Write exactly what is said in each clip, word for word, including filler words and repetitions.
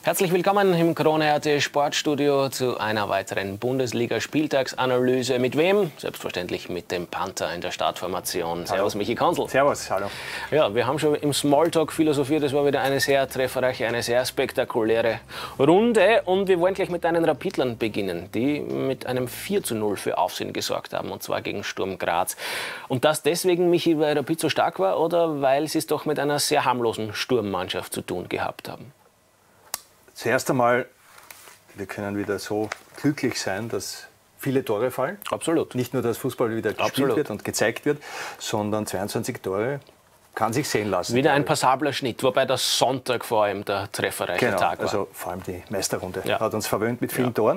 Herzlich willkommen im Krone A T Sportstudio zu einer weiteren Bundesliga-Spieltagsanalyse. Mit wem? Selbstverständlich mit dem Panther in der Startformation. Servus, Michi Konsel. Servus, hallo. Ja, wir haben schon im Smalltalk philosophiert. Es war wieder eine sehr trefferreiche, eine sehr spektakuläre Runde. Und wir wollen gleich mit deinen Rapidlern beginnen, die mit einem vier zu null für Aufsehen gesorgt haben, und zwar gegen Sturm Graz. Und das deswegen, Michi, weil Rapid so stark war oder weil sie es doch mit einer sehr harmlosen Sturmmannschaft zu tun gehabt haben? Zuerst einmal, wir können wieder so glücklich sein, dass viele Tore fallen. Absolut. Nicht nur, dass Fußball wieder gespielt Absolut. wird und gezeigt wird, sondern zweiundzwanzig Tore kann sich sehen lassen. Wieder ein passabler Schnitt, wobei der Sonntag vor allem der trefferreiche genau, Tag war. Also vor allem die Meisterrunde ja. hat uns verwöhnt mit vielen ja. Toren.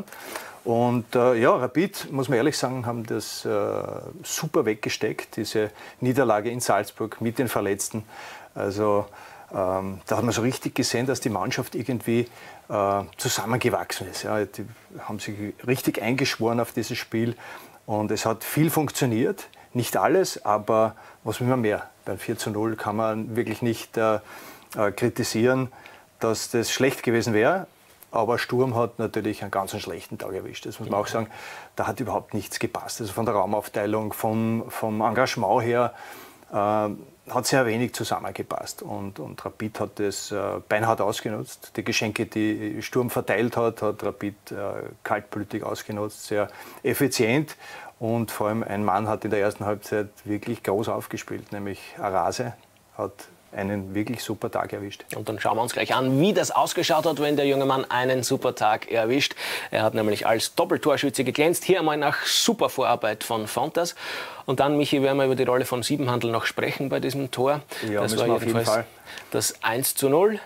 Und äh, ja, Rapid, muss man ehrlich sagen, haben das äh, super weggesteckt, diese Niederlage in Salzburg mit den Verletzten. Also ähm, da hat man so richtig gesehen, dass die Mannschaft irgendwie äh, zusammengewachsen ist. Ja. Die haben sich richtig eingeschworen auf dieses Spiel und es hat viel funktioniert. Nicht alles, aber was will man mehr? Beim vier zu null kann man wirklich nicht äh, äh, kritisieren, dass das schlecht gewesen wäre. Aber Sturm hat natürlich einen ganz schlechten Tag erwischt. Das muss man auch sagen, da hat überhaupt nichts gepasst. Also von der Raumaufteilung, vom, vom Engagement her äh, hat sehr wenig zusammengepasst. Und, und Rapid hat das äh, beinhart ausgenutzt. Die Geschenke, die Sturm verteilt hat, hat Rapid äh, kaltblütig ausgenutzt, sehr effizient. Und vor allem ein Mann hat in der ersten Halbzeit wirklich groß aufgespielt, nämlich Arase hat einen wirklich super Tag erwischt. Und dann schauen wir uns gleich an, wie das ausgeschaut hat, wenn der junge Mann einen super Tag erwischt. Er hat nämlich als Doppeltorschütze geglänzt. Hier einmal nach super Vorarbeit von Fontas. Und dann, Michi, werden wir über die Rolle von Siebenhandel noch sprechen bei diesem Tor. Ja, das war auf jeden jedenfalls Fall. das eins zu null.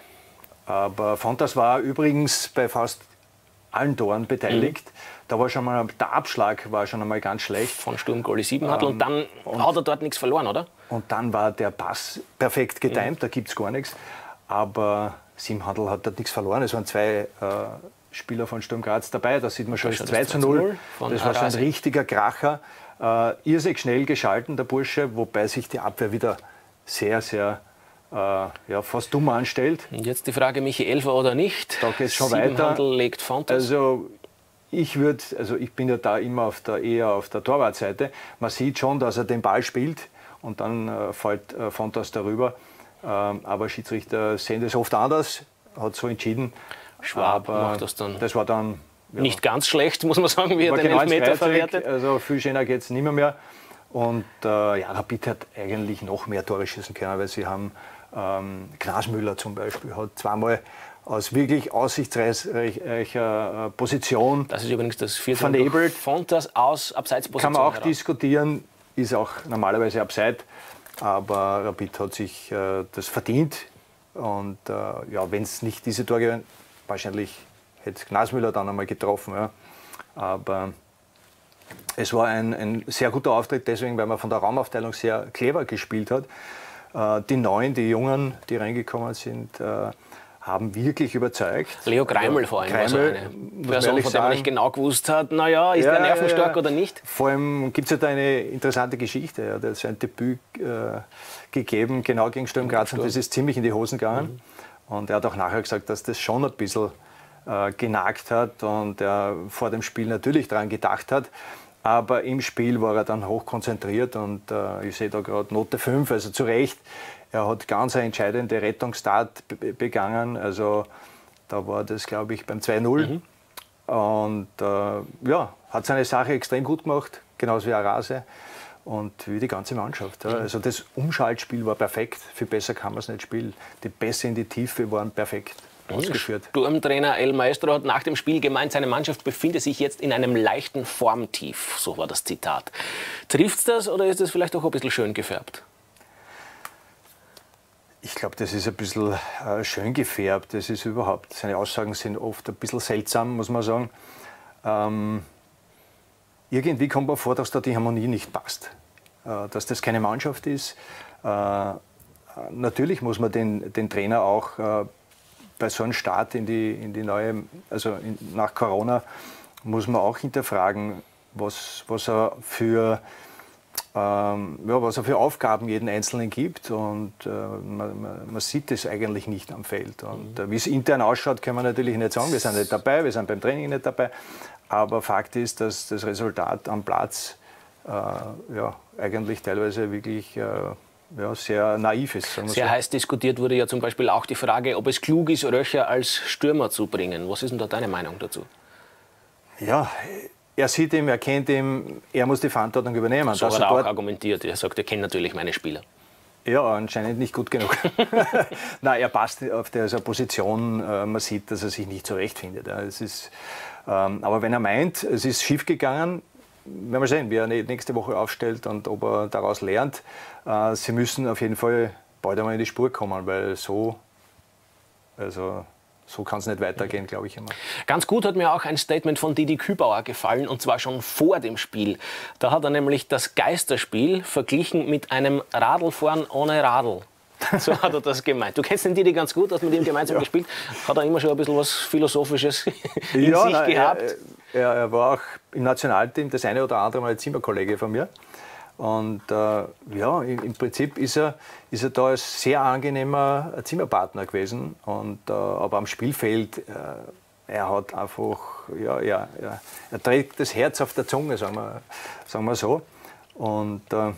Aber Fontas war übrigens bei fast allen Toren beteiligt. Mhm. Da war schon mal, der Abschlag war schon einmal ganz schlecht. Von Sturmgoalie Siebenhandel. Ähm, und dann und hat er dort nichts verloren, oder? Und dann war der Pass perfekt getimt, mhm. da gibt es gar nichts. Aber Siebenhandel hat dort nichts verloren. Es waren zwei äh, Spieler von Sturm Graz dabei. Da sieht man schon das zwei zu null. Das war schon ein richtiger Kracher. Äh, irrsinnig schnell geschalten, der Bursche, wobei sich die Abwehr wieder sehr, sehr äh, ja, fast dumm anstellt. Und jetzt die Frage, Michi, Elfer oder nicht? Da geht es schon Siebenhandel weiter. legt Fontas. Also, ich würde, also ich bin ja da immer auf der, eher auf der Torwartseite. Man sieht schon, dass er den Ball spielt und dann äh, fällt äh, Fontas darüber. Ähm, aber Schiedsrichter sehen das oft anders, hat so entschieden. Schwab aber macht das dann. Das war dann ja, nicht ganz schlecht, muss man sagen, wie er den genau Elfmeter verwertet. Also viel schöner geht es nicht mehr. mehr. Und äh, ja, Rapid hat eigentlich noch mehr Tore schießen können, weil sie haben ähm, Knasmüller zum Beispiel, hat zweimal aus wirklich aussichtsreicher Position. Das ist übrigens das vierte vernebelt. Fontas aus Abseitsposition. Kann man auch heraus. diskutieren, ist auch normalerweise Abseits, aber Rapid hat sich äh, das verdient. Und äh, ja, wenn es nicht diese Tore gewesen, wahrscheinlich hätte Knasmüller dann einmal getroffen. Ja. Aber es war ein, ein sehr guter Auftritt, deswegen, weil man von der Raumaufteilung sehr clever gespielt hat. Äh, die Neuen, die Jungen, die reingekommen sind, äh, haben wirklich überzeugt. Leo Greimel vor allem, Greimel, also eine Person, von der man nicht genau gewusst hat, naja, ist ja, der nervenstark ja, ja. oder nicht? Vor allem gibt es ja da eine interessante Geschichte. Er hat sein Debüt äh, gegeben, genau gegen Sturm Graz, und das ist ziemlich in die Hosen gegangen. Mhm. Und er hat auch nachher gesagt, dass das schon ein bisschen äh, genagt hat und er vor dem Spiel natürlich daran gedacht hat. Aber im Spiel war er dann hochkonzentriert und äh, ich sehe da gerade Note fünf, also zu Recht. Er hat ganz eine entscheidende Rettungstat begangen, also da war das, glaube ich, beim zwei null. Mhm. Und äh, ja, hat seine Sache extrem gut gemacht, genauso wie Arase und wie die ganze Mannschaft. Ja. Mhm. Also das Umschaltspiel war perfekt, viel besser kann man es nicht spielen. Die Pässe in die Tiefe waren perfekt ausgeführt. Sturmtrainer El Maestro hat nach dem Spiel gemeint, seine Mannschaft befinde sich jetzt in einem leichten Formtief, so war das Zitat. Trifft's das oder ist das vielleicht auch ein bisschen schön gefärbt? Ich glaube, das ist ein bisschen äh, schön gefärbt. Das ist überhaupt, seine Aussagen sind oft ein bisschen seltsam, muss man sagen. Ähm, irgendwie kommt mir vor, dass da die Harmonie nicht passt. Äh, dass das keine Mannschaft ist. Äh, natürlich muss man den, den Trainer auch äh, bei so einem Start in die, in die neue, also in, nach Corona, muss man auch hinterfragen, was, was er für ähm, ja, was er für Aufgaben jeden Einzelnen gibt. Und äh, man, man, man sieht es eigentlich nicht am Feld. Und äh, wie es intern ausschaut, können wir natürlich nicht sagen. Wir sind nicht dabei, wir sind beim Training nicht dabei. Aber Fakt ist, dass das Resultat am Platz äh, ja, eigentlich teilweise wirklich äh, ja, sehr naiv ist. Sehr so. heiß diskutiert wurde ja zum Beispiel auch die Frage, ob es klug ist, Röcher als Stürmer zu bringen. Was ist denn da deine Meinung dazu? Ja, er sieht ihn, er kennt ihn, er muss die Verantwortung übernehmen. So hat er auch argumentiert. Er sagt, er kennt natürlich meine Spieler. Ja, anscheinend nicht gut genug. Nein, er passt auf dieser Position. Äh, man sieht, dass er sich nicht zurechtfindet. Ja. Es ist, ähm, aber wenn er meint, es ist schief gegangen, werden wir sehen, wie er nächste Woche aufstellt und ob er daraus lernt. Äh, sie müssen auf jeden Fall bald einmal in die Spur kommen, weil so, also so kann es nicht weitergehen, glaube ich immer. Ganz gut hat mir auch ein Statement von Didi Kübauer gefallen, und zwar schon vor dem Spiel. Da hat er nämlich das Geisterspiel verglichen mit einem Radlfahren ohne Radl. So hat er das gemeint. Du kennst den Didi ganz gut, hast mit ihm gemeinsam ja. gespielt. Hat er immer schon ein bisschen was Philosophisches in ja, sich nein, gehabt? Er, er, er war auch im Nationalteam das eine oder andere Mal ein Zimmerkollege von mir. Und äh, ja, im, im Prinzip ist er, ist er da ein sehr angenehmer Zimmerpartner gewesen. Und, äh, aber am Spielfeld, äh, er hat einfach, ja, ja, ja, er trägt das Herz auf der Zunge, sagen wir, sagen wir so. Und äh,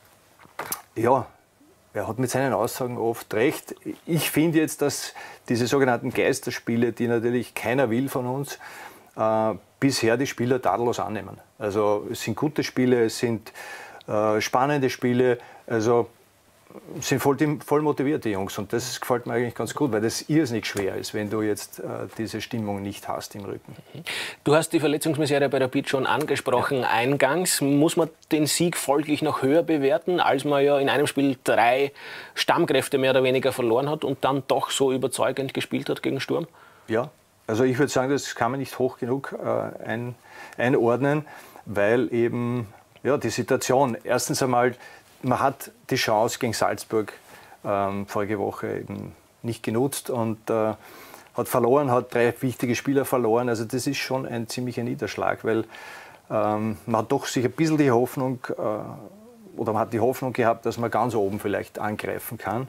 ja, er hat mit seinen Aussagen oft recht. Ich finde jetzt, dass diese sogenannten Geisterspiele, die natürlich keiner will von uns, äh, bisher die Spieler tadellos annehmen. Also es sind gute Spiele, es sind äh, spannende Spiele, also sind voll, voll motiviert, die Jungs. Und das gefällt mir eigentlich ganz gut, weil das irrsinnig schwer ist, wenn du jetzt äh, diese Stimmung nicht hast im Rücken. Du hast die Verletzungsmisere bei Rapid schon angesprochen, ja. Eingangs. Muss man den Sieg folglich noch höher bewerten, als man ja in einem Spiel drei Stammkräfte mehr oder weniger verloren hat und dann doch so überzeugend gespielt hat gegen Sturm? Ja, also ich würde sagen, das kann man nicht hoch genug äh, ein, einordnen, weil eben ja, die Situation, erstens einmal, man hat die Chance gegen Salzburg ähm, vorige Woche eben nicht genutzt und äh, hat verloren, hat drei wichtige Spieler verloren. Also das ist schon ein ziemlicher Niederschlag, weil ähm, man hat doch sich ein bisschen die Hoffnung, äh, oder man hat die Hoffnung gehabt, dass man ganz oben vielleicht angreifen kann.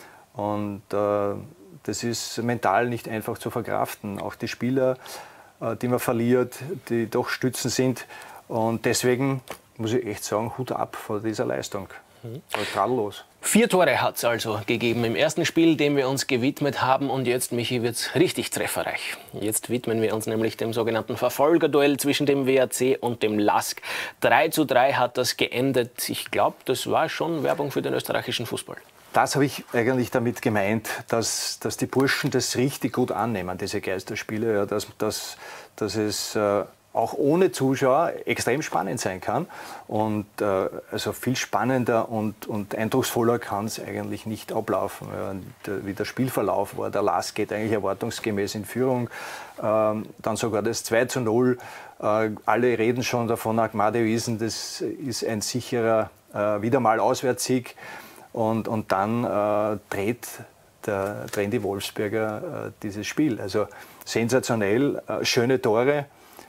Und äh, das ist mental nicht einfach zu verkraften. Auch die Spieler, äh, die man verliert, die doch Stützen sind. Und deswegen muss ich echt sagen, Hut ab vor dieser Leistung. Tadellos. Vier Tore hat es also gegeben im ersten Spiel, dem wir uns gewidmet haben. Und jetzt, Michi, wird es richtig trefferreich. Jetzt widmen wir uns nämlich dem sogenannten Verfolgerduell zwischen dem W A C und dem L A S K. drei zu drei hat das geendet. Ich glaube, das war schon Werbung für den österreichischen Fußball. Das habe ich eigentlich damit gemeint, dass, dass die Burschen das richtig gut annehmen, diese Geisterspiele. Ja, dass, dass, dass es äh, auch ohne Zuschauer extrem spannend sein kann. Und äh, also viel spannender und, und eindrucksvoller kann es eigentlich nicht ablaufen. Ja, der, wie der Spielverlauf war, der L A S geht eigentlich erwartungsgemäß in Führung. Ähm, dann sogar das zwei zu null. Äh, alle reden schon davon, Agmade Wiesen, das ist ein sicherer äh, wieder mal Auswärtssieg. Und, und dann äh, dreht der, drehen die Wolfsberger äh, dieses Spiel. Also sensationell, äh, schöne Tore.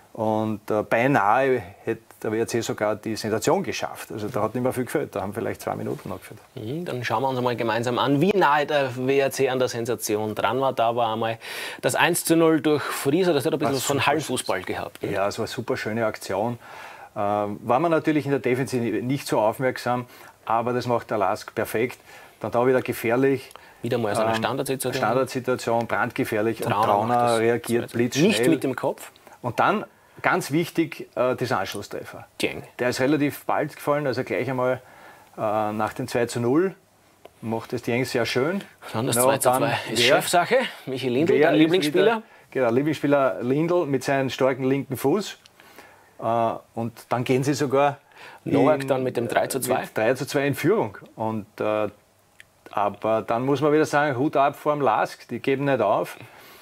Und äh, beinahe hätte der W A C sogar die Sensation geschafft. Also da hat nicht mehr viel gefehlt, da haben vielleicht zwei Minuten noch gefehlt. Mhm, dann schauen wir uns mal gemeinsam an, wie nahe der W A C an der Sensation dran war. Da war einmal das eins zu null durch Frieser, das hat ein bisschen von Hallenfußball gehabt. Ne? Ja, es war eine super schöne Aktion. Ähm, war man natürlich in der Defensive nicht so aufmerksam, aber das macht der L A S K perfekt. Dann da wieder gefährlich. Wieder mal so eine Standardsituation. Standardsituation, brandgefährlich. Trauner und Trauner reagiert blitzschnell. Nicht mit dem Kopf. Und dann, ganz wichtig, äh, dieser Anschlusstreffer. Ding. Der ist relativ bald gefallen, also gleich einmal äh, nach dem zwei zu null. Macht das Dieng sehr schön. Dann das zwei zu zwei ist Chefsache. Michi Lindl, dein Lieblingsspieler. Wieder, genau, Lieblingsspieler Lindl mit seinem starken linken Fuß. Äh, und dann gehen sie sogar Nowak dann mit dem drei zu zwei. drei zu zwei in Führung. Und, äh, aber dann muss man wieder sagen, Hut ab vor dem L A S K, die geben nicht auf.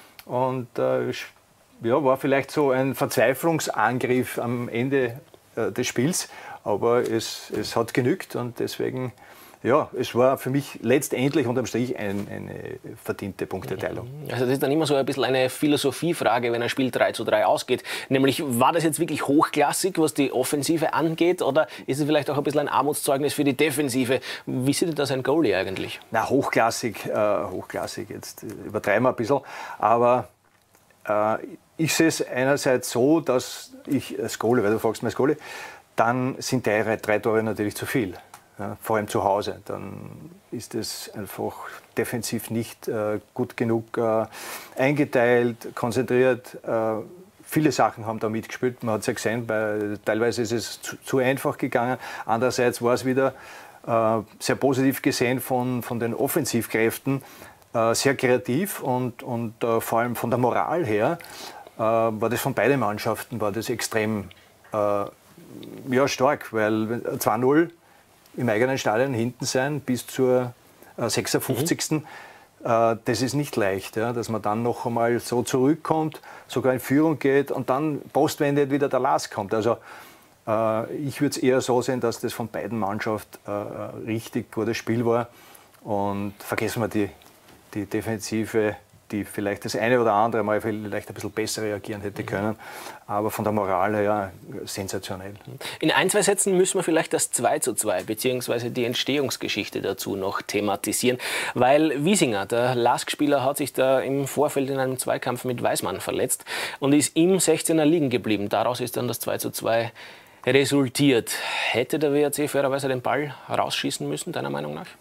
Und äh, ja, war vielleicht so ein Verzweiflungsangriff am Ende äh, des Spiels, aber es, es hat genügt und deswegen Ja, es war für mich letztendlich unterm Strich ein, eine verdiente Punkteteilung. Also das ist dann immer so ein bisschen eine Philosophiefrage, wenn ein Spiel drei zu drei ausgeht. Nämlich, war das jetzt wirklich hochklassig, was die Offensive angeht, oder ist es vielleicht auch ein bisschen ein Armutszeugnis für die Defensive? Wie sieht denn das ein Goalie eigentlich? Na, hochklassig, äh, hochklassig, jetzt übertreiben wir ein bisschen, aber äh, ich sehe es einerseits so, dass ich als Goalie, weil du fragst mich als Goalie, dann sind drei, drei Tore natürlich zu viel. Ja, vor allem zu Hause, dann ist es einfach defensiv nicht äh, gut genug äh, eingeteilt, konzentriert. Äh, viele Sachen haben da mitgespielt, man hat es ja gesehen, bei, teilweise ist es zu, zu einfach gegangen. Andererseits war es wieder äh, sehr positiv gesehen von, von den Offensivkräften, äh, sehr kreativ und, und äh, vor allem von der Moral her äh, war das von beiden Mannschaften war das extrem äh, ja, stark, weil zwei null im eigenen Stadion hinten sein bis zur äh, sechsundfünfzigsten Mhm. Äh, das ist nicht leicht, ja, dass man dann noch einmal so zurückkommt, sogar in Führung geht und dann postwendet wieder der Last kommt. Also äh, ich würde es eher so sehen, dass das von beiden Mannschaften äh, richtig gutes Spiel war und vergessen wir die, die Defensive, die vielleicht das eine oder andere Mal vielleicht ein bisschen besser reagieren hätte können. Aber von der Moral her sensationell. In ein, zwei Sätzen müssen wir vielleicht das zwei zu zwei bzw. die Entstehungsgeschichte dazu noch thematisieren. Weil Wiesinger, der Lask-Spieler, hat sich da im Vorfeld in einem Zweikampf mit Weismann verletzt und ist im sechzehner liegen geblieben. Daraus ist dann das zwei zu zwei resultiert. Hätte der W R C fairerweise den Ball rausschießen müssen, deiner Meinung nach?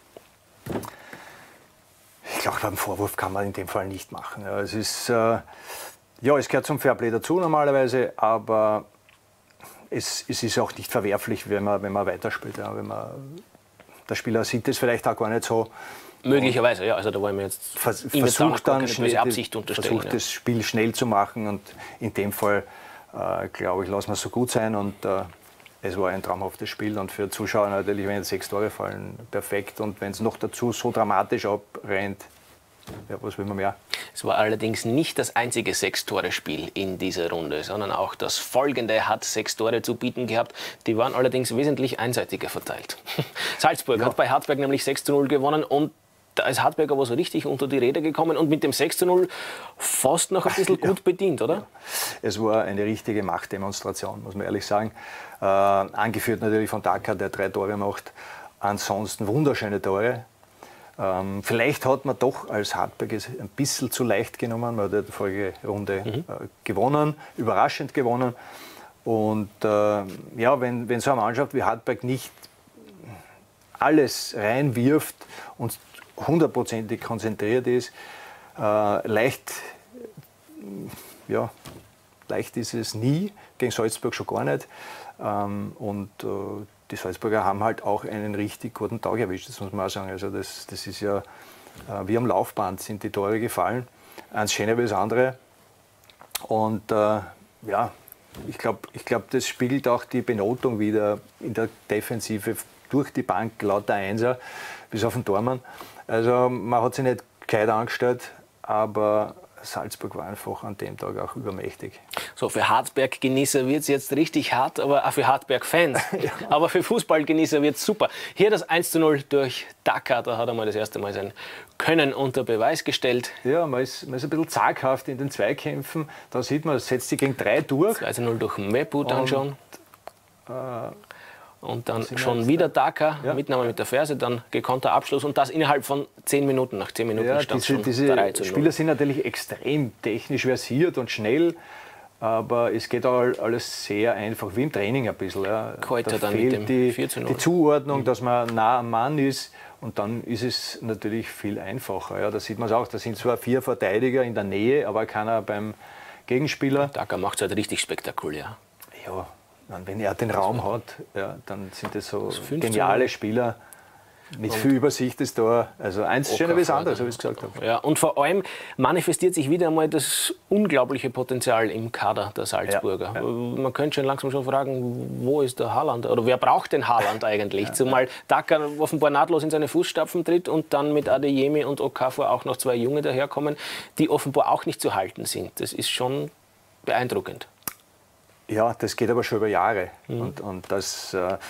Ich glaube, beim Vorwurf kann man in dem Fall nicht machen. Ja, es ist, äh, ja, es gehört zum Fairplay dazu normalerweise, aber es, es ist auch nicht verwerflich, wenn man, wenn man weiterspielt. Ja, wenn man, der Spieler sieht es vielleicht auch gar nicht so. Möglicherweise, ja. Also da wollen wir jetzt vers versucht dann schnell, Absicht unterstellen. Versucht ja. das Spiel schnell zu machen und in dem Fall, äh, glaube ich, lassen wir es so gut sein und äh, es war ein traumhaftes Spiel und für Zuschauer natürlich, wenn jetzt sechs Tore fallen, perfekt. Und wenn es noch dazu so dramatisch abrennt, ja, was will man mehr? Es war allerdings nicht das einzige Sechs-Tore-Spiel in dieser Runde, sondern auch das folgende hat sechs Tore zu bieten gehabt. Die waren allerdings wesentlich einseitiger verteilt. Salzburg ja. hat bei Hartberg nämlich sechs zu null gewonnen und da ist Hartberg aber so richtig unter die Räder gekommen und mit dem sechs zu null fast noch ein bisschen ja. gut bedient, oder? Ja. Es war eine richtige Machtdemonstration, muss man ehrlich sagen. Äh, angeführt natürlich von Daka, der drei Tore macht. Ansonsten wunderschöne Tore. Ähm, vielleicht hat man doch als Hartberg es ein bisschen zu leicht genommen. Man hat die vorige Runde mhm. äh, gewonnen, überraschend gewonnen. Und äh, ja, wenn, wenn so eine Mannschaft wie Hartberg nicht alles reinwirft und hundertprozentig konzentriert ist, äh, leicht, ja, leicht ist es nie, gegen Salzburg schon gar nicht. Ähm, und äh, die Salzburger haben halt auch einen richtig guten Tag erwischt, das muss man auch sagen. Also das, das ist ja, äh, wie am Laufband sind die Tore gefallen, eins schöner wie das andere. Und äh, ja, ich glaube, ich glaub, das spiegelt auch die Benotung wieder in der Defensive durch die Bank, lauter Einser, bis auf den Tormann. Also man hat sich nicht gescheit angestellt, aber Salzburg war einfach an dem Tag auch übermächtig. So, für Hartberg-Genießer wird es jetzt richtig hart, aber auch für Hartberg-Fans. Ja. Aber für Fußballgenießer wird es super. Hier das eins zu null durch Daka, da hat er mal das erste Mal sein Können unter Beweis gestellt. Ja, man ist, man ist ein bisschen zaghaft in den Zweikämpfen. Da sieht man, es setzt sich gegen drei durch. zwei zu null durch Mepu dann und, schon. Äh, Und dann schon jetzt, wieder Daka, ja. Mitnahme mit der Ferse, dann gekonnter Abschluss und das innerhalb von zehn Minuten. Nach zehn Minuten ja, stand diese, schon diese drei zu null. Spieler sind natürlich extrem technisch versiert und schnell, aber es geht auch alles sehr einfach, wie im Training ein bisschen. Ja. Heute da dann fehlt mit dem die, vier zu null. die Zuordnung, mhm. dass man nah am Mann ist und dann ist es natürlich viel einfacher. Ja. Da sieht man es auch, da sind zwar vier Verteidiger in der Nähe, aber keiner beim Gegenspieler. Daka macht es halt richtig spektakulär. Ja. Wenn er den Raum hat, ja, dann sind das so geniale Spieler mit und viel Übersicht ist da. Also eins schöner wie das andere, so wie ich es gesagt habe. Ja, und vor allem manifestiert sich wieder einmal das unglaubliche Potenzial im Kader der Salzburger. Ja, ja. Man könnte schon langsam schon fragen, wo ist der Haaland? Oder wer braucht den Haaland eigentlich? Ja, Zumal Daka offenbar nahtlos in seine Fußstapfen tritt und dann mit Adeyemi und Okafor auch noch zwei Junge daherkommen, die offenbar auch nicht zu halten sind. Das ist schon beeindruckend. Ja, das geht aber schon über Jahre. Mhm. Und, und das, äh,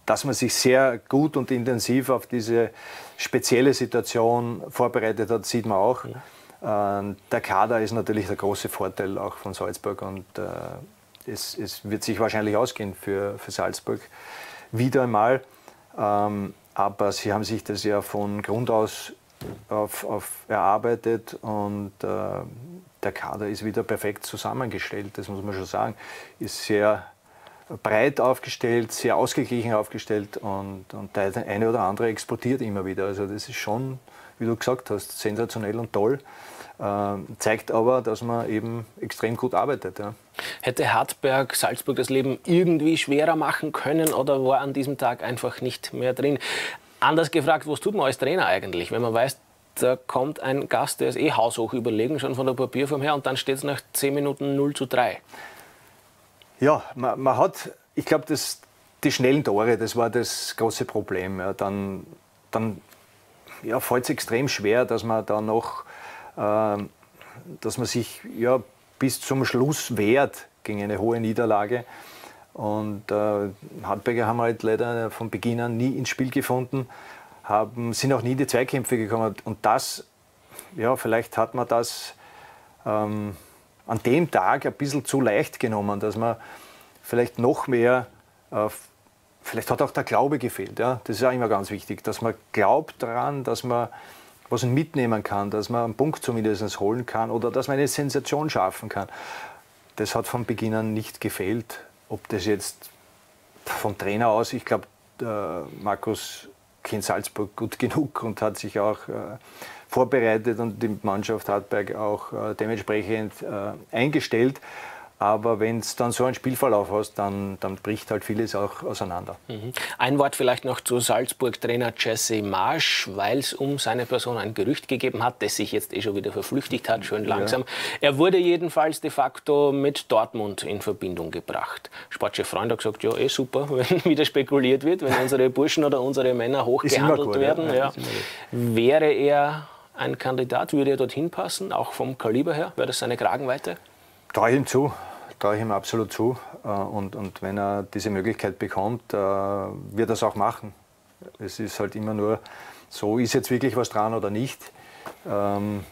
dass man sich sehr gut und intensiv auf diese spezielle Situation vorbereitet hat, sieht man auch. Ja. Äh, der Kader ist natürlich der große Vorteil auch von Salzburg und äh, es, es wird sich wahrscheinlich ausgehen für, für Salzburg wieder einmal. Ähm, aber sie haben sich das ja von Grund aus auf, auf erarbeitet und äh, der Kader ist wieder perfekt zusammengestellt, das muss man schon sagen. Ist sehr breit aufgestellt, sehr ausgeglichen aufgestellt und, und der eine oder andere exportiert immer wieder. Also das ist schon, wie du gesagt hast, sensationell und toll. Ähm, zeigt aber, dass man eben extrem gut arbeitet. Ja. Hätte Hartberg Salzburg das Leben irgendwie schwerer machen können oder war an diesem Tag einfach nicht mehr drin? Anders gefragt, was tut man als Trainer eigentlich, wenn man weiß, da kommt ein Gast, der ist eh haushoch überlegen, schon von der Papierform her, und dann steht es nach zehn Minuten null zu drei. Ja, man, man hat, ich glaube, die schnellen Tore, das war das große Problem. Ja, dann dann ja, fällt es extrem schwer, dass man da noch, äh, dass man sich ja, bis zum Schluss wehrt gegen eine hohe Niederlage. Und äh, Hartberger haben halt leider von Beginn an nie ins Spiel gefunden, haben, sind auch nie in die Zweikämpfe gekommen. Und das, ja, vielleicht hat man das ähm, an dem Tag ein bisschen zu leicht genommen, dass man vielleicht noch mehr, äh, vielleicht hat auch der Glaube gefehlt. Ja? Das ist auch immer ganz wichtig, dass man glaubt daran, dass man was mitnehmen kann, dass man einen Punkt zumindest holen kann oder dass man eine Sensation schaffen kann. Das hat von Beginn an nicht gefehlt. Ob das jetzt vom Trainer aus, ich glaube, Markus kennt Salzburg gut genug und hat sich auch äh, vorbereitet und die Mannschaft Hartberg auch äh, dementsprechend äh, eingestellt. Aber wenn es dann so einen Spielverlauf hast, dann, dann bricht halt vieles auch auseinander. Mhm. Ein Wort vielleicht noch zu Salzburg-Trainer Jesse Marsch, weil es um seine Person ein Gerücht gegeben hat, das sich jetzt eh schon wieder verflüchtigt hat, schön langsam. Ja. Er wurde jedenfalls de facto mit Dortmund in Verbindung gebracht. Sportchef Freund hat gesagt, ja, eh super, wenn wieder spekuliert wird, wenn unsere Burschen oder unsere Männer hochgehandelt gut, werden. Ja. Ja. Wäre er ein Kandidat, würde er dorthin passen, auch vom Kaliber her? Wäre das seine Kragenweite? Traue ich ihm zu, traue ich ihm absolut zu. Und, und wenn er diese Möglichkeit bekommt, wird er es auch machen. Es ist halt immer nur so, ist jetzt wirklich was dran oder nicht. Ähm,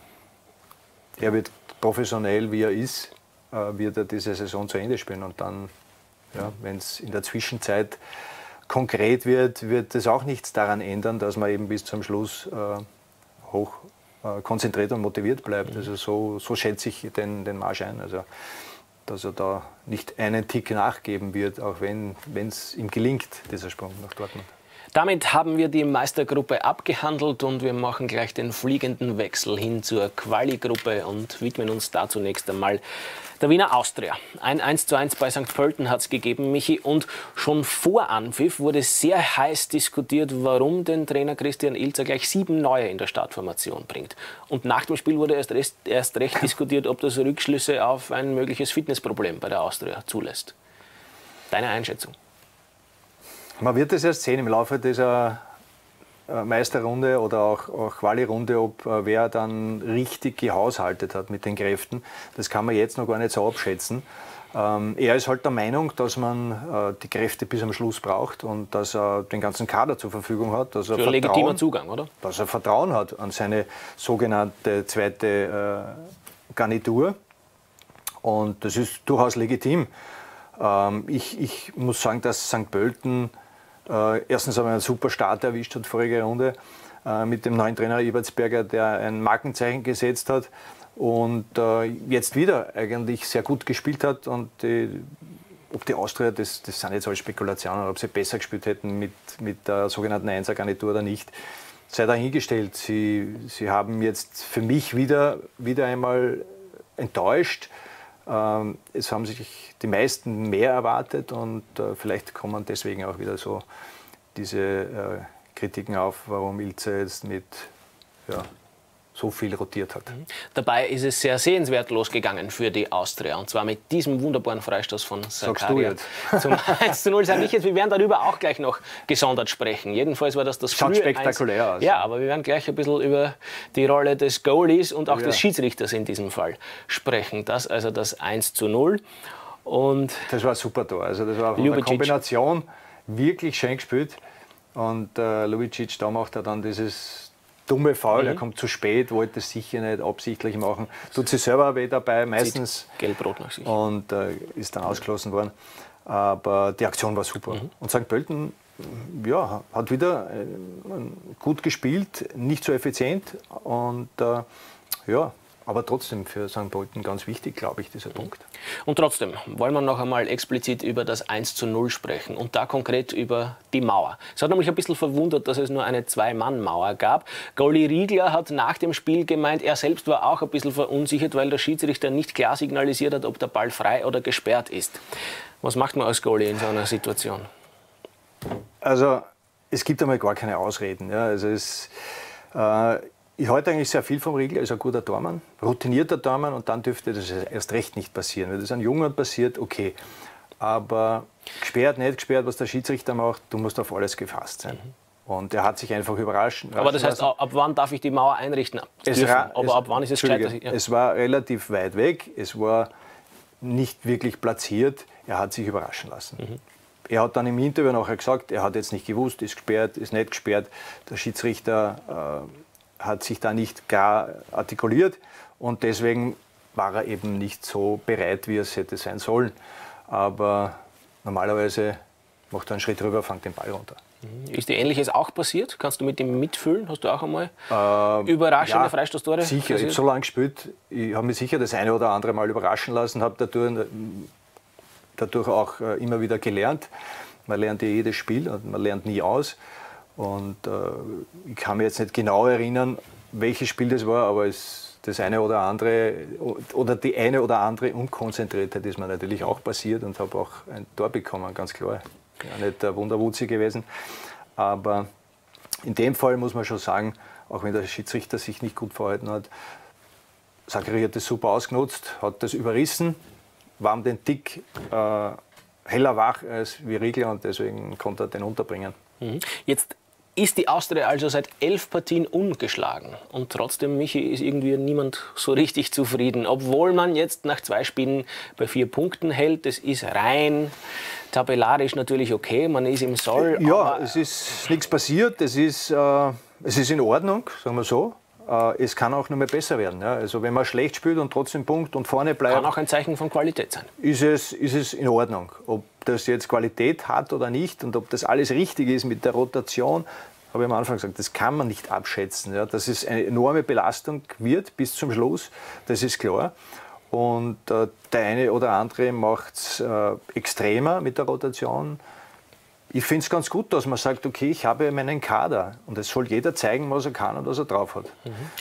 er wird professionell, wie er ist, wird er diese Saison zu Ende spielen. Und dann, ja, wenn es in der Zwischenzeit konkret wird, wird es auch nichts daran ändern, dass man eben bis zum Schluss äh, hoch konzentriert und motiviert bleibt. Also so, so schätze ich den, den Marsch ein. Also, dass er da nicht einen Tick nachgeben wird, auch wenn es ihm gelingt, dieser Sprung nach Dortmund. Damit haben wir die Meistergruppe abgehandelt und wir machen gleich den fliegenden Wechsel hin zur Quali-Gruppe und widmen uns da zunächst einmal der Wiener Austria. Ein eins zu eins bei Sankt Pölten hat es gegeben, Michi, und schon vor Anpfiff wurde sehr heiß diskutiert, warum den Trainer Christian Ilzer gleich sieben Neue in der Startformation bringt. Und nach dem Spiel wurde erst, recht, erst recht diskutiert, ob das Rückschlüsse auf ein mögliches Fitnessproblem bei der Austria zulässt. Deine Einschätzung? Man wird es erst sehen im Laufe dieser Meisterrunde oder auch, auch Quali-Runde, ob äh, wer dann richtig gehaushaltet hat mit den Kräften. Das kann man jetzt noch gar nicht so abschätzen. Ähm, er ist halt der Meinung, dass man äh, die Kräfte bis am Schluss braucht und dass er den ganzen Kader zur Verfügung hat. Dass er Für Vertrauen, legitimer Zugang, oder? Dass er Vertrauen hat an seine sogenannte zweite äh, Garnitur. Und das ist durchaus legitim. Ähm, ich, ich muss sagen, dass Sankt Pölten Äh, erstens haben wir einen super Start erwischt hat, vorige Runde, äh, mit dem neuen Trainer Ebertsberger, der ein Markenzeichen gesetzt hat und äh, jetzt wieder eigentlich sehr gut gespielt hat. Und die, ob die Austria, das, das sind jetzt alle Spekulationen, ob sie besser gespielt hätten mit, mit der sogenannten Einser-Garnitur oder nicht, sei dahingestellt. Sie, sie haben jetzt für mich wieder, wieder einmal enttäuscht. Ähm, es haben sich die meisten mehr erwartet und äh, vielleicht kommen deswegen auch wieder so diese äh, Kritiken auf, warum Ilzer jetzt mit ja, so viel rotiert hat. Dabei ist es sehr sehenswert losgegangen für die Austria. Und zwar mit diesem wunderbaren Freistoß von Sakaria zum eins zu null. Sag ich jetzt, wir werden darüber auch gleich noch gesondert sprechen. Jedenfalls war das das Schaut spektakulär eins. Aus. Ja, aber wir werden gleich ein bisschen über die Rolle des Goalies und auch ja. des Schiedsrichters in diesem Fall sprechen. Das also das eins zu null. Und das war ein super Tor. Also das war eine Kombination. wirklich schön gespielt. Und äh, Lubicic, da macht er dann dieses dumme Foul, mhm. er kommt zu spät, wollte es sicher nicht absichtlich machen. Tut sich selber weh dabei, meistens. Gelb-Rot nach sich. Und äh, ist dann ausgeschlossen worden. Aber die Aktion war super. Mhm. Und Sankt Pölten ja, hat wieder äh, gut gespielt, nicht so effizient. Und äh, ja, aber trotzdem für Sankt Pölten ganz wichtig, glaube ich, dieser Punkt. Und trotzdem wollen wir noch einmal explizit über das eins zu null sprechen und da konkret über die Mauer. Es hat nämlich ein bisschen verwundert, dass es nur eine Zwei-Mann-Mauer gab. Goalie Riegler hat nach dem Spiel gemeint, er selbst war auch ein bisschen verunsichert, weil der Schiedsrichter nicht klar signalisiert hat, ob der Ball frei oder gesperrt ist. Was macht man als Goalie in so einer Situation? Also es gibt einmal gar keine Ausreden. Ja. Also es, äh, ich halte eigentlich sehr viel vom Riegler, er ist ein guter Tormann, routinierter Tormann und dann dürfte das erst recht nicht passieren. Wenn das an Jungen passiert, okay. Aber gesperrt, nicht gesperrt, was der Schiedsrichter macht, du musst auf alles gefasst sein. Mhm. Und er hat sich einfach überrascht. Aber das heißt, ab wann darf ich die Mauer einrichten? Es war, aber es, ab wann ist es gescheit? Ja. Es war relativ weit weg, es war nicht wirklich platziert, er hat sich überraschen lassen. Mhm. Er hat dann im Interview nachher gesagt, er hat jetzt nicht gewusst, ist gesperrt, ist nicht gesperrt. Der Schiedsrichter äh, hat sich da nicht klar artikuliert und deswegen war er eben nicht so bereit, wie es hätte sein sollen. Aber normalerweise macht er einen Schritt rüber, fängt den Ball runter. Ist dir Ähnliches auch passiert? Kannst du mit dem mitfühlen? Hast du auch einmal ähm, überraschende ja, Freistoßtore? Sicher, ich habe so lange gespielt, ich habe mich sicher das eine oder andere Mal überraschen lassen, habe dadurch, dadurch auch immer wieder gelernt. Man lernt ja jedes Spiel und man lernt nie aus. Und äh, ich kann mich jetzt nicht genau erinnern, welches Spiel das war, aber es, das eine oder andere oder die eine oder andere Unkonzentriertheit ist mir natürlich auch passiert und habe auch ein Tor bekommen, ganz klar. Ja, nicht der Wunderwutzi gewesen, aber in dem Fall muss man schon sagen, auch wenn der Schiedsrichter sich nicht gut verhalten hat, Zachary hat das super ausgenutzt, hat das überrissen, war um den Tick äh, heller wach als wie Riegler und deswegen konnte er den unterbringen. Mhm. Jetzt ist die Austria also seit elf Partien ungeschlagen. Und trotzdem, Michi, ist irgendwie niemand so richtig zufrieden. Obwohl man jetzt nach zwei Spielen bei vier Punkten hält. Das ist rein tabellarisch natürlich okay. Man ist im Soll. Ja, es ist nichts passiert. Es ist, äh, es ist in Ordnung, sagen wir so. Äh, es kann auch noch mehr besser werden. Ja. Also wenn man schlecht spielt und trotzdem Punkt und vorne bleibt. Kann auch ein Zeichen von Qualität sein. Ist es, ist es in Ordnung. Ob das jetzt Qualität hat oder nicht und ob das alles richtig ist mit der Rotation, habe ich am Anfang gesagt, das kann man nicht abschätzen. Ja. Dass es eine enorme Belastung wird bis zum Schluss, das ist klar. Und äh, der eine oder andere macht es äh, extremer mit der Rotation. Ich finde es ganz gut, dass man sagt, okay, ich habe meinen Kader und es soll jeder zeigen, was er kann und was er drauf hat.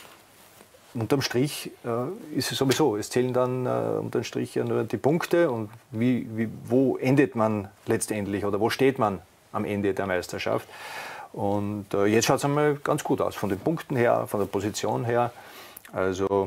Mhm. Unterm Strich äh, ist es sowieso, es zählen dann äh, unterm Strich ja nur die Punkte und wie, wie, wo endet man letztendlich oder wo steht man am Ende der Meisterschaft. Und äh, jetzt schaut es einmal ganz gut aus, von den Punkten her, von der Position her. Also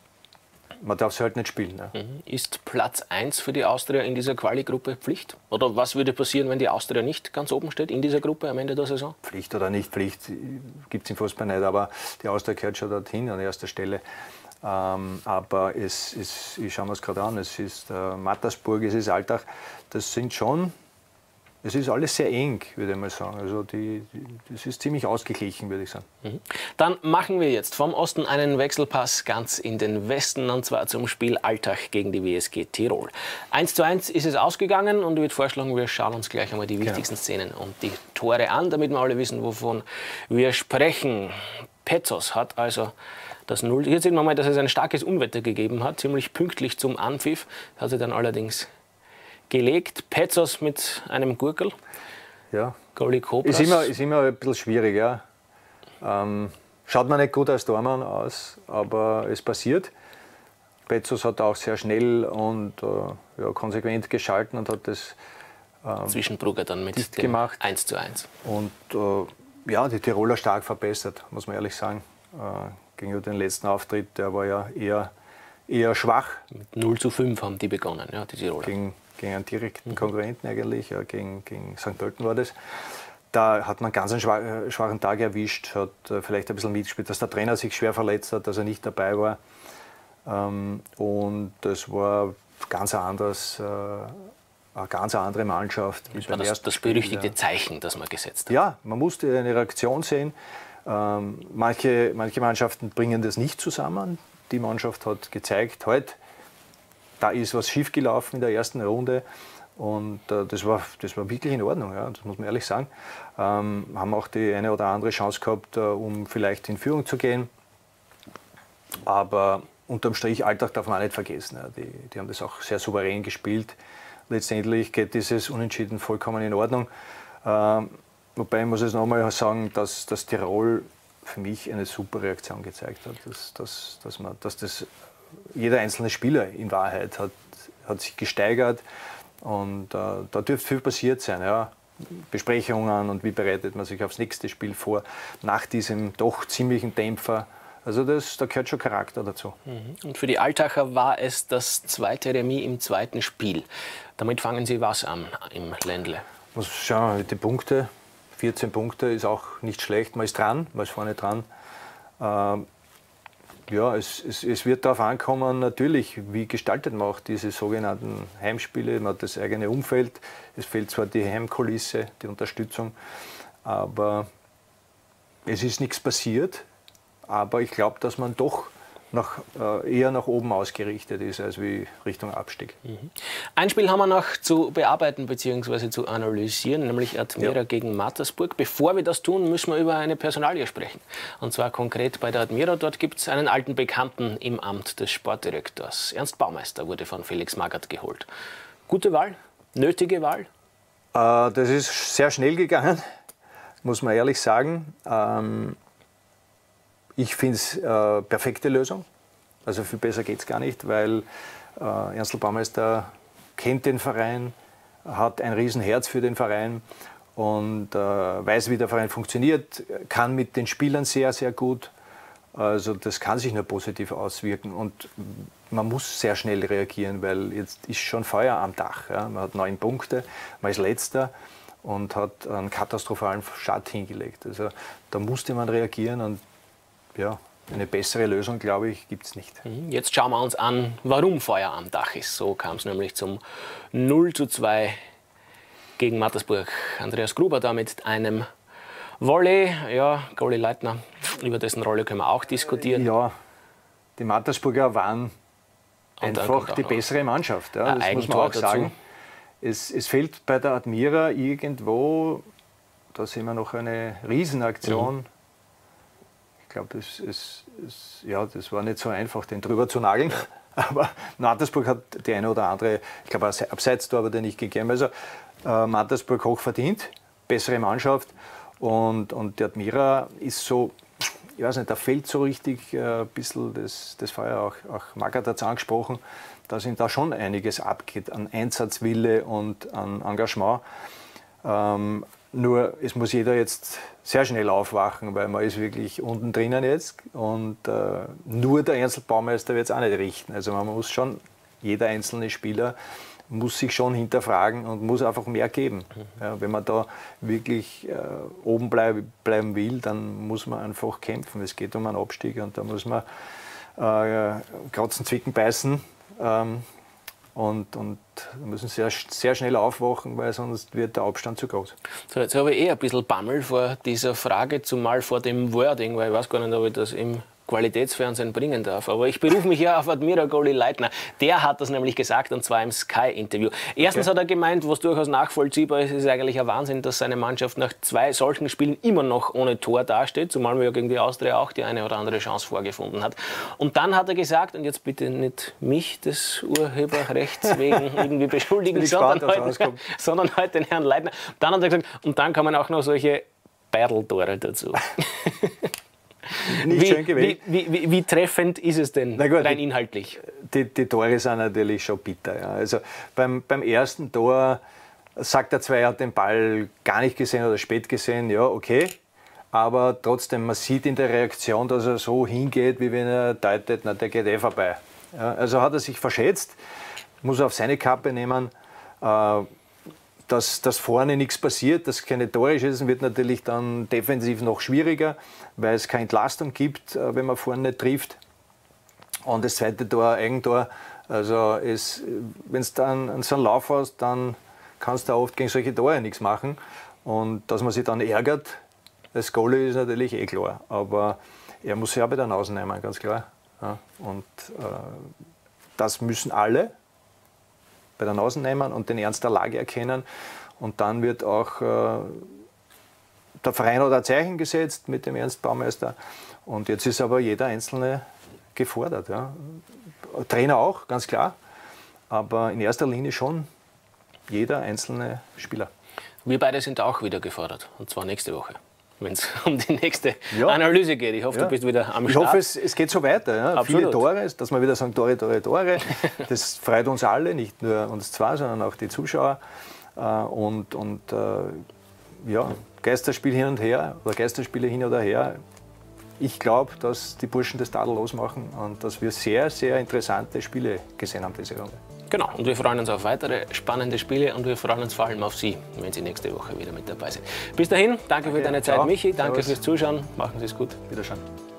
man darf es halt nicht spielen. Ne? Ist Platz eins für die Austria in dieser Quali-Gruppe Pflicht? Oder was würde passieren, wenn die Austria nicht ganz oben steht in dieser Gruppe am Ende der Saison? Pflicht oder nicht Pflicht gibt es im Fußball nicht, aber die Austria gehört schon dorthin an erster Stelle. Ähm, aber es ist, ich schaue mir es gerade an, es ist äh, Mattersburg, es ist Altach, das sind schon, es ist alles sehr eng, würde ich mal sagen. Also die, die, das ist ziemlich ausgeglichen, würde ich sagen. Mhm. Dann machen wir jetzt vom Osten einen Wechselpass ganz in den Westen, und zwar zum Spiel Altach gegen die W S G Tirol. eins zu eins ist es ausgegangen und ich würde vorschlagen, wir schauen uns gleich einmal die wichtigsten Szenen und die Tore an, damit wir alle wissen, wovon wir sprechen. Petzos hat also das Null. Hier sehen wir mal, dass es ein starkes Unwetter gegeben hat, ziemlich pünktlich zum Anpfiff. Das hat sich dann allerdings gelegt. Petzos mit einem Gurkel. Ja. Goalie Kobras. Ist immer, ist immer ein bisschen schwierig. Ja. Ähm, schaut man nicht gut als Tormann aus, aber es passiert. Petzos hat auch sehr schnell und äh, ja, konsequent geschalten und hat das ähm, Zwischenbrugger dann mit dem gemacht. eins zu eins. Und äh, ja, die Tiroler stark verbessert, muss man ehrlich sagen. Äh, gegenüber dem letzten Auftritt, der war ja eher, eher schwach. Mit null zu fünf haben die begonnen, ja, die Tiroler. Gegen, gegen einen direkten mhm. Konkurrenten eigentlich, ja, gegen, gegen Sankt Pölten war das. Da hat man ganz einen schwach, schwachen Tag erwischt, hat äh, vielleicht ein bisschen mitgespielt, dass der Trainer sich schwer verletzt hat, dass er nicht dabei war. Ähm, und das war ganz anders äh, eine ganz andere Mannschaft. Das war das, das berüchtigte Zeichen, das man gesetzt hat. Ja, man musste eine Reaktion sehen. Ähm, manche, manche Mannschaften bringen das nicht zusammen. Die Mannschaft hat gezeigt, heute, da ist was schiefgelaufen in der ersten Runde. Und äh, das, war, das war wirklich in Ordnung, ja, das muss man ehrlich sagen. Ähm, haben auch die eine oder andere Chance gehabt, äh, um vielleicht in Führung zu gehen. Aber unterm Strich, Alltag darf man auch nicht vergessen. Ja. Die, die haben das auch sehr souverän gespielt. Letztendlich geht dieses Unentschieden vollkommen in Ordnung. Ähm, wobei ich muss jetzt nochmal sagen, dass, dass Tirol für mich eine super Reaktion gezeigt hat. Dass, dass, dass, man, dass das jeder einzelne Spieler in Wahrheit hat, hat sich gesteigert. Und äh, da dürfte viel passiert sein. Ja. Besprechungen und wie bereitet man sich aufs nächste Spiel vor, nach diesem doch ziemlichen Dämpfer. Also das, da gehört schon Charakter dazu. Und für die Altacher war es das zweite Remis im zweiten Spiel. Damit fangen Sie was an im Ländle? Muss schauen, die Punkte, vierzehn Punkte ist auch nicht schlecht. Man ist dran, man ist vorne dran. Ähm, ja, es, es, es wird darauf ankommen, natürlich, wie gestaltet man auch diese sogenannten Heimspiele. Man hat das eigene Umfeld, es fehlt zwar die Heimkulisse, die Unterstützung, aber es ist nichts passiert. Aber ich glaube, dass man doch nach, äh, eher nach oben ausgerichtet ist, als wie Richtung Abstieg. Mhm. Ein Spiel haben wir noch zu bearbeiten bzw. zu analysieren, nämlich Admira ja. gegen Mattersburg. Bevor wir das tun, müssen wir über eine Personalie sprechen. Und zwar konkret bei der Admira. Dort gibt es einen alten Bekannten im Amt des Sportdirektors. Ernst Baumeister wurde von Felix Magath geholt. Gute Wahl? Nötige Wahl? Äh, das ist sehr schnell gegangen, muss man ehrlich sagen. Ähm, Ich finde es eine äh, perfekte Lösung. Also viel besser geht es gar nicht, weil äh, Ernst Baumeister kennt den Verein, hat ein Riesenherz für den Verein und äh, weiß, wie der Verein funktioniert, kann mit den Spielern sehr, sehr gut. Also das kann sich nur positiv auswirken und man muss sehr schnell reagieren, weil jetzt ist schon Feuer am Dach. Ja. Man hat neun Punkte, man ist Letzter und hat einen katastrophalen Start hingelegt. Also da musste man reagieren und ja, eine bessere Lösung, glaube ich, gibt es nicht. Jetzt schauen wir uns an, warum Feuer am Dach ist. So kam es nämlich zum null zu zwei gegen Mattersburg. Andreas Gruber da mit einem Volley. Ja, Goalie Leitner, über dessen Rolle können wir auch diskutieren. Ja, die Mattersburger waren einfach die bessere Mannschaft. Ja, das muss man auch sagen. Es, es fehlt bei der Admira irgendwo, da sehen wir noch eine Riesenaktion. Mhm. Ich glaube, das, ist, ist, ja, das war nicht so einfach, den drüber zu nageln. Aber Mattersburg hat die eine oder andere, ich glaube, Abseits-Tor aber nicht gegeben. Also äh, Mattersburg hoch verdient, bessere Mannschaft. Und, und die Admira ist so, ich weiß nicht, da fehlt so richtig äh, ein bisschen das, das Feuer. Auch, auch Magath hat es angesprochen, dass ihm da schon einiges abgeht an Einsatzwille und an Engagement. Ähm, Nur, es muss jeder jetzt sehr schnell aufwachen, weil man ist wirklich unten drinnen jetzt und äh, nur der Ernst Baumeister wird es auch nicht richten. Also man muss schon, jeder einzelne Spieler muss sich schon hinterfragen und muss einfach mehr geben. Mhm. Ja, wenn man da wirklich äh, oben bleib, bleiben will, dann muss man einfach kämpfen. Es geht um einen Abstieg und da muss man äh, kratzen, zwicken, beißen. Ähm, Und, und da müssen sehr, sehr schnell aufwachen, weil sonst wird der Abstand zu groß. So, jetzt habe ich eh ein bisschen Bammel vor dieser Frage, zumal vor dem Wording, weil ich weiß gar nicht, ob ich das im Qualitätsfernsehen bringen darf. Aber ich berufe mich ja auf Admira Goalie Leitner. Der hat das nämlich gesagt, und zwar im Sky-Interview. Erstens okay. hat er gemeint, was durchaus nachvollziehbar ist, ist eigentlich ein Wahnsinn, dass seine Mannschaft nach zwei solchen Spielen immer noch ohne Tor dasteht, zumal man ja gegen die Austria auch die eine oder andere Chance vorgefunden hat. Und dann hat er gesagt, und jetzt bitte nicht mich des Urheberrechts wegen irgendwie beschuldigen, sondern, heute, sondern heute den Herrn Leitner. Dann hat er gesagt, und dann kommen auch noch solche Beideltore dazu. Nicht wie, schön gewählt. Wie, wie, wie treffend ist es denn gut, rein inhaltlich? Die, die Tore sind natürlich schon bitter. Ja. Also beim, beim ersten Tor sagt der Zweier, hat den Ball gar nicht gesehen oder spät gesehen. Ja, okay. Aber trotzdem, man sieht in der Reaktion, dass er so hingeht, wie wenn er deutet, na, der geht eh vorbei. Ja, also hat er sich verschätzt, muss er auf seine Kappe nehmen. Äh, Dass, dass vorne nichts passiert, dass keine Tore schießen, wird natürlich dann defensiv noch schwieriger, weil es keine Entlastung gibt, wenn man vorne nicht trifft. Und das zweite Tor, Eigentor, also wenn du dann so einen Lauf hast, dann kannst du auch oft gegen solche Tore nichts machen. Und dass man sich dann ärgert, als Goalie ist natürlich eh klar. Aber er muss sich auch bei der Nase nehmen, ganz klar. Ja, und äh, das müssen alle bei der Nase nehmen und den Ernst der Lage erkennen. Und dann wird auch äh, der Verein hat ein Zeichen gesetzt mit dem Ernst Baumeister. Und jetzt ist aber jeder Einzelne gefordert. Ja. Trainer auch, ganz klar. Aber in erster Linie schon jeder einzelne Spieler. Wir beide sind auch wieder gefordert. Und zwar nächste Woche, wenn es um die nächste ja. Analyse geht. Ich hoffe, ja. du bist wieder am Start. Ich hoffe, es, es geht so weiter. Ja. Viele Tore, dass wir wieder sagen Tore, Tore, Tore. Das freut uns alle, nicht nur uns zwei, sondern auch die Zuschauer. Und, und ja, Geisterspiel hin und her oder Geisterspiele hin oder her. Ich glaube, dass die Burschen das Tadel losmachen und dass wir sehr, sehr interessante Spiele gesehen haben diese Runde. Genau, und wir freuen uns auf weitere spannende Spiele und wir freuen uns vor allem auf Sie, wenn Sie nächste Woche wieder mit dabei sind. Bis dahin, danke, danke. für deine Zeit, Ciao. Michi, danke Servus. fürs Zuschauen, machen Sie es gut. Wiederschauen.